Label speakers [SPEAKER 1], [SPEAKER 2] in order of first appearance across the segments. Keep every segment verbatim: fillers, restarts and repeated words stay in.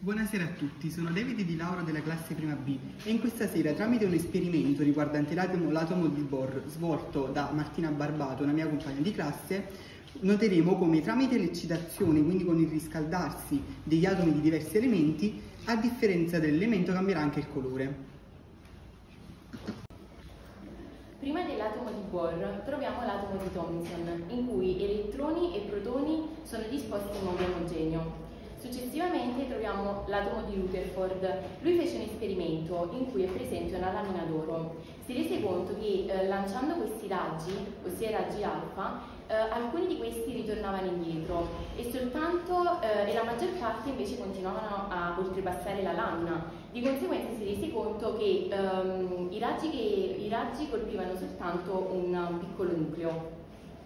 [SPEAKER 1] Buonasera a tutti, sono David Di Lauro della classe prima B e in questa sera, tramite un esperimento riguardante l'atomo, l'atomo di Bohr svolto da Martina Barbato, una mia compagna di classe, noteremo come tramite l'eccitazione, quindi con il riscaldarsi degli atomi di diversi elementi, a differenza dell'elemento cambierà anche il colore.
[SPEAKER 2] Prima dell'atomo di Bohr troviamo l'atomo di Thomson, in cui elettroni e protoni sono disposti in modo omogeneo. Successivamente troviamo l'atomo di Rutherford. Lui fece un esperimento in cui è presente una lamina d'oro. Si rese conto che eh, lanciando questi raggi, ossia i raggi alfa, eh, alcuni di questi ritornavano indietro e soltanto eh, e la maggior parte invece continuavano a oltrepassare la lamina. Di conseguenza si rese conto che ehm, i, raggi che i raggi colpivano soltanto un, un piccolo nucleo.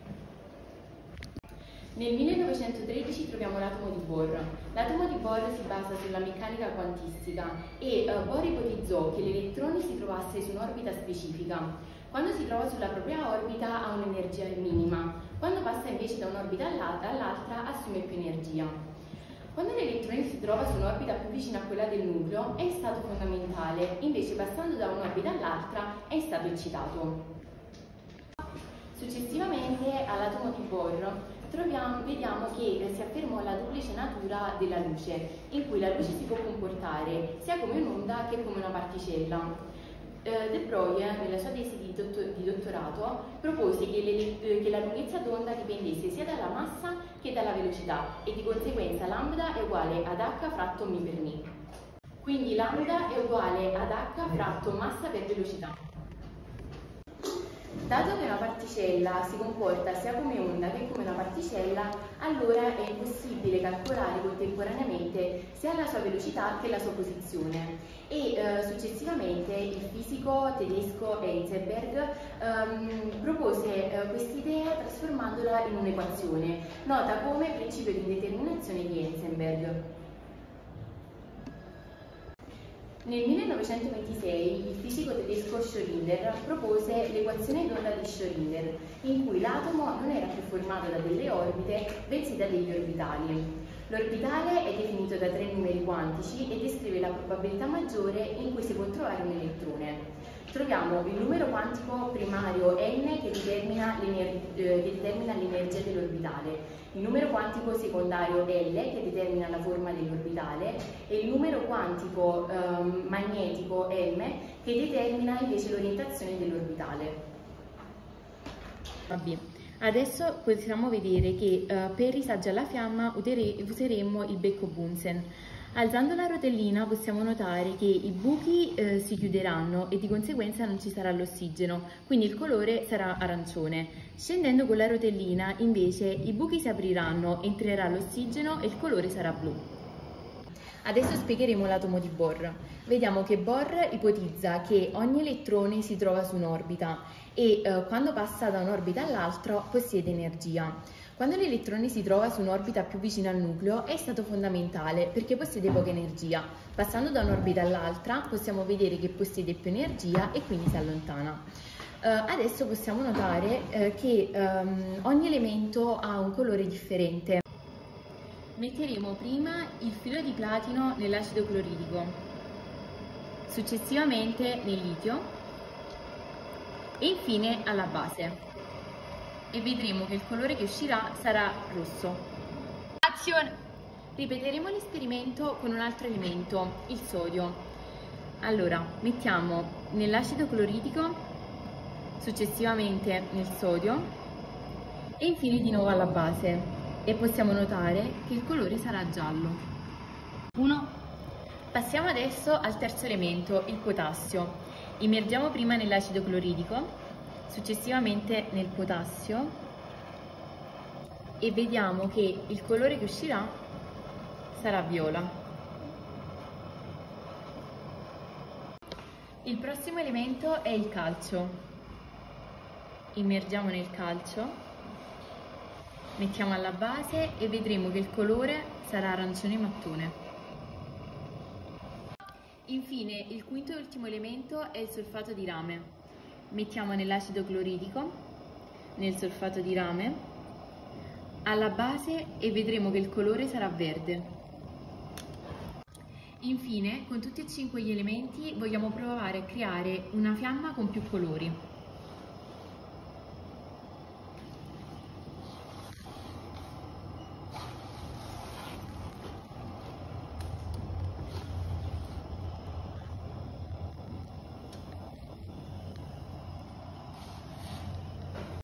[SPEAKER 2] Nel millenovecentotredici troviamo l'atomo di Bohr. L'atomo di Bohr si basa sulla meccanica quantistica e uh, Bohr ipotizzò che l'elettrone si trovasse su un'orbita specifica. Quando si trova sulla propria orbita ha un'energia minima, quando passa invece da un'orbita all'altra assume più energia. Quando l'elettrone si trova su un'orbita più vicina a quella del nucleo è in stato fondamentale, invece passando da un'orbita all'altra è in stato eccitato. Successivamente all'atomo di Bohr troviamo, vediamo che si affermò la duplice natura della luce, in cui la luce si può comportare sia come un'onda che come una particella. Eh, De Broglie, nella sua tesi di, dottor, di dottorato, propose che, le, che la lunghezza d'onda dipendesse sia dalla massa che dalla velocità e di conseguenza lambda è uguale ad h fratto mi per mi. Quindi lambda è uguale ad h fratto massa per velocità. Dato che una particella si comporta sia come onda che come una particella, allora è impossibile calcolare contemporaneamente sia la sua velocità che la sua posizione. E eh, successivamente il fisico tedesco Heisenberg ehm, propose eh, quest'idea trasformandola in un'equazione, nota come principio di indeterminazione di Heisenberg. Nel millenovecentoventisei il fisico tedesco Schrödinger propose l'equazione d'onda di Schrödinger, in cui l'atomo non era più formato da delle orbite, bensì da degli orbitali. L'orbitale è definito da tre numeri quantici e descrive la probabilità maggiore in cui si può trovare un elettrone. Troviamo il numero quantico primario n che determina l'energia dell'orbitale, il numero quantico secondario L che determina la forma dell'orbitale e il numero quantico ehm, magnetico M che determina invece l'orientazione dell'orbitale.
[SPEAKER 3] Vabbè. Adesso possiamo vedere che uh, per risaggio alla fiamma useremo il becco Bunsen. Alzando la rotellina possiamo notare che i buchi eh, si chiuderanno e di conseguenza non ci sarà l'ossigeno, quindi il colore sarà arancione. Scendendo con la rotellina invece i buchi si apriranno, entrerà l'ossigeno e il colore sarà blu. Adesso spiegheremo l'atomo di Bohr. Vediamo che Bohr ipotizza che ogni elettrone si trova su un'orbita e eh, quando passa da un'orbita all'altra possiede energia. Quando l'elettrone si trova su un'orbita più vicina al nucleo è stato fondamentale perché possiede poca energia. Passando da un'orbita all'altra possiamo vedere che possiede più energia e quindi si allontana. Uh, adesso possiamo notare uh, che um, ogni elemento ha un colore differente. Metteremo prima il filo di platino nell'acido cloridrico, successivamente nel litio e infine alla base. E vedremo che il colore che uscirà sarà rosso. Azione! Ripeteremo l'esperimento con un altro elemento, il sodio. Allora, mettiamo nell'acido cloridrico, successivamente nel sodio e infine di nuovo alla base. E possiamo notare che il colore sarà giallo. uno. Passiamo adesso al terzo elemento, il potassio. Immergiamo prima nell'acido cloridrico, successivamente nel potassio e vediamo che il colore che uscirà sarà viola. Il prossimo elemento è il calcio. Immergiamo nel calcio, mettiamo alla base e vedremo che il colore sarà arancione mattone. Infine, il quinto e ultimo elemento è il solfato di rame. Mettiamo nell'acido cloridrico, nel solfato di rame, alla base e vedremo che il colore sarà verde. Infine, con tutti e cinque gli elementi vogliamo provare a creare una fiamma con più colori.